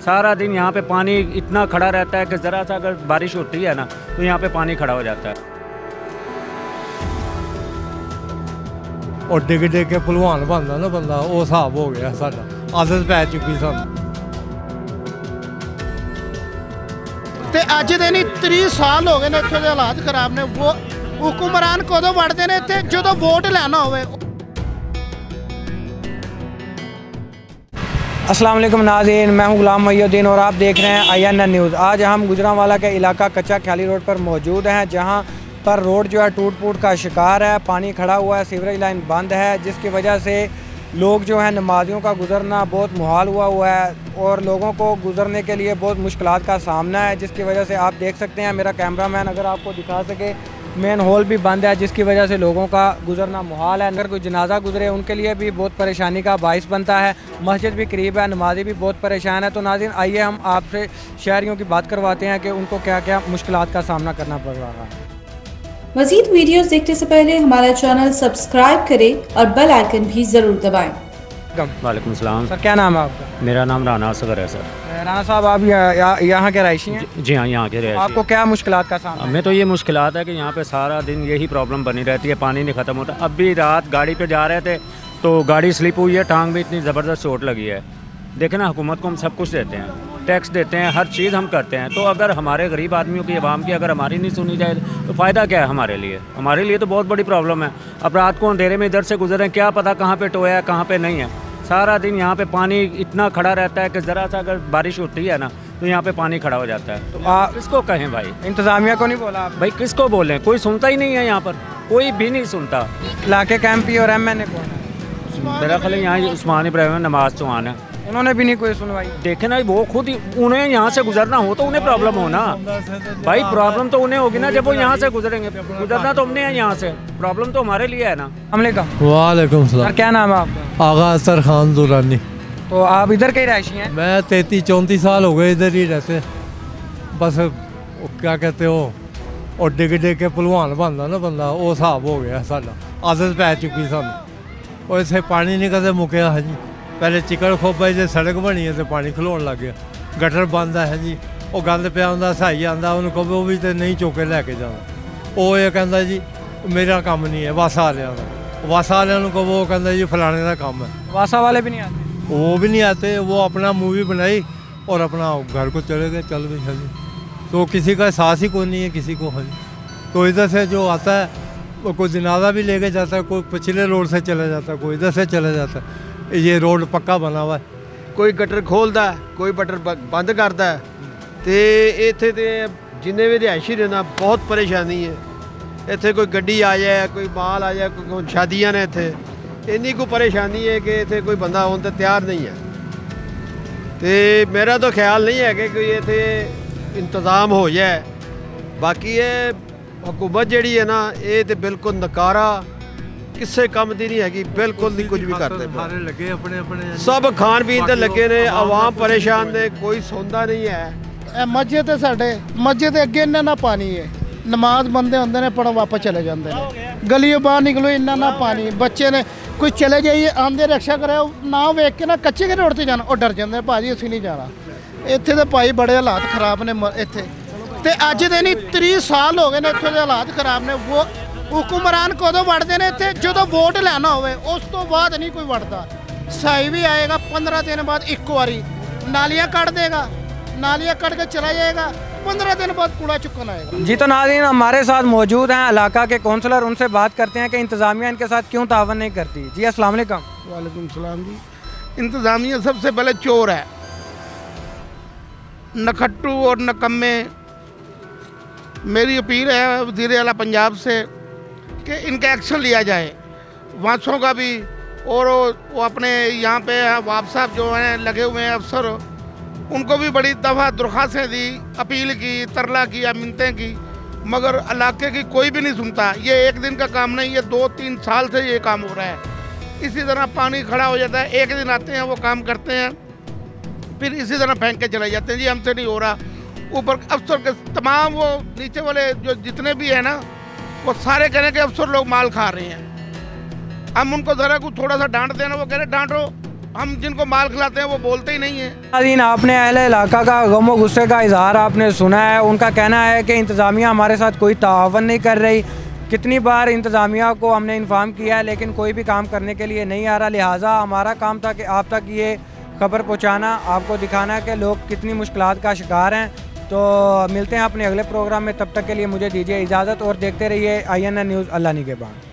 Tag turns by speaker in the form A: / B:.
A: सारा दिन यहाँ पे पानी इतना खड़ा रहता है कि ज़रा सा अगर बारिश होती है ना तो यहाँ पे पानी खड़ा हो जाता है।
B: और डिग डिग के भलवान बनता ना बंदा, वो हिसाब हो गया साडा, आदत पै चुकी सानू।
C: ਤੇ ਅੱਜ ਦੇ ਨਹੀਂ 30 ਸਾਲ ਹੋ ਗਏ ਨੇ ਇੱਥੇ ਦੇ ਹਾਲਾਤ ਖਰਾਬ ਨੇ। ਉਹ ਹੁਕਮਰਾਨ ਕਦੋਂ ਵੜਦੇ ਨੇ ਇੱਥੇ ਜਦੋਂ ਵੋਟ ਲੈਣਾ ਹੋਵੇ।
D: अस्सलाम वालेकुम नाज़रीन, मैं हूं गुलाम मोहिउद्दीन और आप देख रहे हैं INN न्यूज़। आज हम गुजरांवाला के इलाका कच्चा ख्याली रोड पर मौजूद हैं, जहां पर रोड जो है टूट फूट का शिकार है। पानी खड़ा हुआ है, सीवरेज लाइन बंद है, जिसकी वजह से लोग जो है नमाजियों का गुजरना बहुत मुहाल हुआ है और लोगों को गुजरने के लिए बहुत मुश्किलात का सामना है। जिसकी वजह से आप देख सकते हैं, मेरा कैमरामैन अगर आपको दिखा सके, मेन हॉल भी बंद है, जिसकी वजह से लोगों का गुजरना मुहाल है। अगर कोई जनाजा गुजरे उनके लिए भी बहुत परेशानी का बाइस बनता है। मस्जिद भी करीब है, नमाजी भी बहुत परेशान है। तो नाज़रीन, आइए हम आपसे शहरियों की बात करवाते हैं कि उनको क्या क्या मुश्किलात का सामना करना पड़ रहा है।
E: मज़ीद वीडियोस देखने से पहले हमारा चैनल सब्सक्राइब करें और बेल आइकन भी ज़रूर दबाएं।
A: वालेकुम सलाम
D: सर, क्या नाम है आपका?
A: मेरा नाम राना असगर है सर।
D: राना साहब, आप यहाँ के रहायशी हैं?
A: जी हाँ, यहाँ के रहे।
D: आपको क्या मुश्किलात का सामना?
A: हमें तो ये मुश्किलात है कि यहाँ पे सारा दिन यही प्रॉब्लम बनी रहती है, पानी नहीं ख़त्म होता। अब भी रात गाड़ी पे जा रहे थे तो गाड़ी स्लिप हुई है, टांग में इतनी ज़बरदस्त चोट लगी है। देखें ना, हुकूमत को हम सब कुछ देते हैं, टैक्स देते हैं, हर चीज़ हम करते हैं, तो अगर हमारे गरीब आदमियों की, आवाम की अगर हमारी नहीं सुनी जाए तो फ़ायदा क्या है हमारे लिए? हमारे लिए तो बहुत बड़ी प्रॉब्लम है। अब रात को अंधेरे में इधर से गुजरें, क्या पता कहाँ पे टोया है, कहाँ पे नहीं है। सारा दिन यहाँ पे पानी इतना खड़ा रहता है कि ज़रा सा अगर बारिश होती है ना तो यहाँ पे पानी खड़ा हो जाता है। तो आप किसको कहें भाई?
D: इंतज़ामिया को नहीं बोला आप?
A: भाई किसको बोलें, कोई सुनता ही नहीं है, यहाँ पर कोई भी नहीं सुनता।
D: इलाके का MP और MNA कौन है?
A: मेरा ख्याल है यहाँ उस्मान इब्राहिम नमाज चौहान है।
D: उन्होंने भी नहीं कोई सुनवाई।
A: देखे ना, वो खुद उन्हें यहाँ से गुजरना हो तो उन्हें प्रॉब्लम हो ना भाई। प्रॉब्लम तो उन्हें होगी ना जब वो यहाँ से गुजरेंगे। गुजरना तो हमने है यहाँ से, प्रॉब्लम तो हमारे लिए है ना।
B: वालेकुम सलाम।
D: सर, क्या नाम है आपका?
B: आगा असर खान दुरानी।
D: तो आप इधर के रहायशी हैं?
B: मैं 33-34 साल हो गए इधर ही रहते। बस वो क्या कहते हो, और डिग डिग के भलवान बनता ना बंदा, वो हिसाब हो गया साडा, आदत पै चुकी सानू। और इसे पानी नहीं कदे मुक्या है जी। पहले चिकड़ खोबा जी सड़क बनी है तो पानी खलोन लग गया। गटर बंद है जी, वो गंद पिया होंदा, सही आंदा, उन्होंने कहो वो भी तो नहीं चुके लैके जाना। वो ये कहता जी मेरा काम नहीं है, वासा वालियां का। वासा वालियां को वो कहता जी फलाने का काम है।
D: वासा वाले भी नहीं आते?
B: वो भी नहीं आते, वो अपना मूवी बनाई और अपना घर को चले गए, चल गए हाँ जी। तो किसी का एहसास ही कोई नहीं है किसी को हाँ जी। तो इधर से जो आता है वो कोई जनाजा भी लेके जाता है, कोई पिछले रोड से चला जाता है, कोई इधर से चला जाता है। ये रोड पक्का बना हुआ है।
F: कोई गटर खोलता है, कोई गटर बंद करता है। तो इत्थे ते जिन्ने भी रिहायशी ने ना बहुत परेशानी है। इत्थे कोई गड्डी आ जाए, कोई माल आ जाए, कोई शादियां ने, इत्थे इन्नी को परेशानी है कि इत्थे कोई बंदा होने तो तैयार नहीं है। तो मेरा तो ख्याल नहीं है कि कोई इत्थे इंतज़ाम हो जाए। बाकी ये हुकूमत जिहड़ी है ना, ये तो बिल्कुल नकारा, किसे काम दी नहीं हैगी, बिल्कुल नहीं कुछ भी करते।
B: लगे अपने अपने
F: सब खान पीन ते लगे ने, आवाम परेशान ने, कोई सुनता नहीं है।
C: मस्जिद है साढ़े, मस्जिद अगे इन्ना ना पानी है, नमाज बंदे होंगे ने पढ़ो वापस चले जाते हैं। गलियों बाहर निकलो इन्ना ना पानी, बच्चे ने कोई चले जाइए आंदे रक्षा करे ना वेख के ना कच्चे के रोड से जाना, और डर जाते हैं भाजी असीं नहीं जाना। इत्थे तो भाई बड़े हालात खराब ने इत्थे। ते अज दे नहीं 30 साल हो गए ने इत्थे दे हालात खराब ने। वो हुक्मरान कदों वड़ते हैं इत्थे ਜਦੋਂ वोट ਲੈਣਾ ਹੋਵੇ, ਉਸ ਤੋਂ ਬਾਅਦ नहीं कोई वड़ता। सही भी आएगा 15 दिन बाद एक बारी, नालियाँ काट देगा, नालियाँ काट के चला जाएगा, 15 दिन बाद कूड़ा चुकन आएगा।
D: जी, तो नाज़रीन, हमारे साथ मौजूद हैं इलाका के कौंसलर, उनसे बात करते हैं कि इंतज़ामिया इनके साथ क्यों तावन नहीं करती। जी अस्सलाम वालेकुम।
C: वालेकुम सलाम जी। इंतज़ामिया सबसे पहले चोर है, नखट्टू और नकम्मे। मेरी अपील है वज़ीर आला पंजाब से कि इनका एक्शन लिया जाए, वांसों का भी, और वो अपने यहाँ पे वाप साहब जो हैं लगे हुए हैं अफसर, उनको भी बड़ी दफ़ा दरख्वास्तें दी, अपील की, तरला किया, मिन्नतें की, मगर इलाके की कोई भी नहीं सुनता। ये एक दिन का काम नहीं, ये 2-3 साल से ये काम हो रहा है। इसी तरह पानी खड़ा हो जाता है, एक दिन आते हैं वो काम करते हैं, फिर इसी तरह फेंक के चले जाते हैं। जी हमसे नहीं हो रहा। ऊपर अफसर के तमाम वो नीचे वाले जो जितने भी हैं ना, वो सारे कह रहे हैं कि अफसर लोग माल खा रहे हैं। हम उनको ज़रा कुछ थोड़ा सा डांट देना, वो कह रहे डांटो, हम जिनको माल खिलाते हैं वो बोलते ही नहीं है।
D: नाज़रीन, आपने अहले इलाका का गम व गुस्से का इजहार आपने सुना है। उनका कहना है कि इंतज़ामिया हमारे साथ कोई तावन नहीं कर रही। कितनी बार इंतज़ामिया को हमने इन्फॉर्म किया है लेकिन कोई भी काम करने के लिए नहीं आ रहा। लिहाजा हमारा काम था कि आप तक ये खबर पहुँचाना, आपको दिखाना कि लोग कितनी मुश्किलात का शिकार हैं। तो मिलते हैं अपने अगले प्रोग्राम में, तब तक के लिए मुझे दीजिए इजाज़त और देखते रहिए INN न्यूज़। अल्लाह निगहबान।